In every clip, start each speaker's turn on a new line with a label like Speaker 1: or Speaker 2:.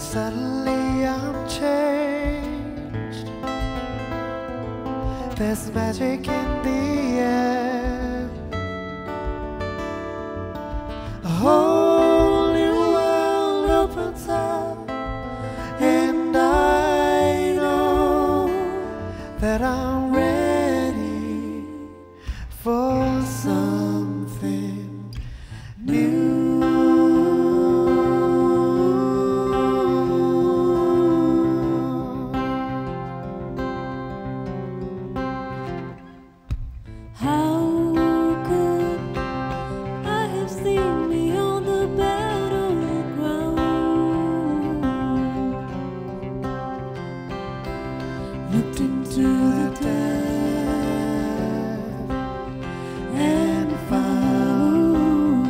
Speaker 1: Suddenly I'm changed. There's magic in the air. A whole new world opens up, and I know that I'm ready for something new. Looked into the depth and found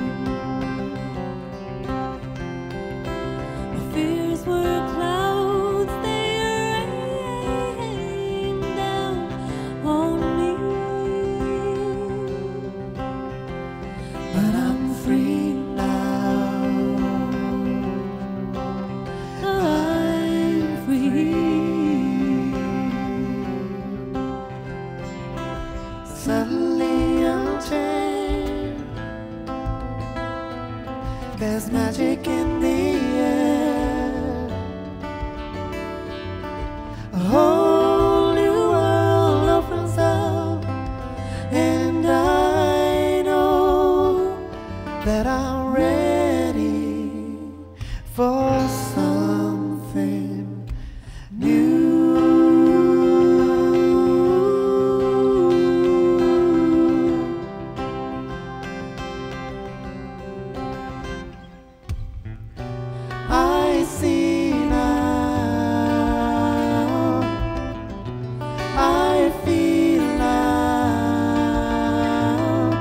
Speaker 1: my fears were clouds, they rained down on me. But I'm free now. I'm free. Suddenly I'm changed. There's magic in the air. A whole new world opens up, and I know that I'm ready for something new. I see now, I feel now,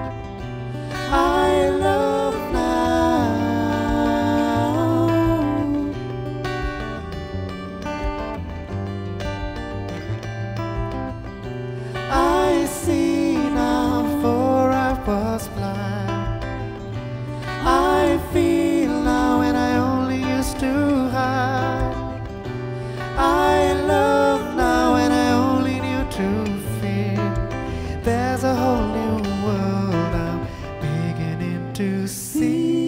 Speaker 1: I love now. I see now, for I was blind. I feel now, and I only used to hide. I love now, and I only knew to fear. There's a whole new world I'm beginning to see.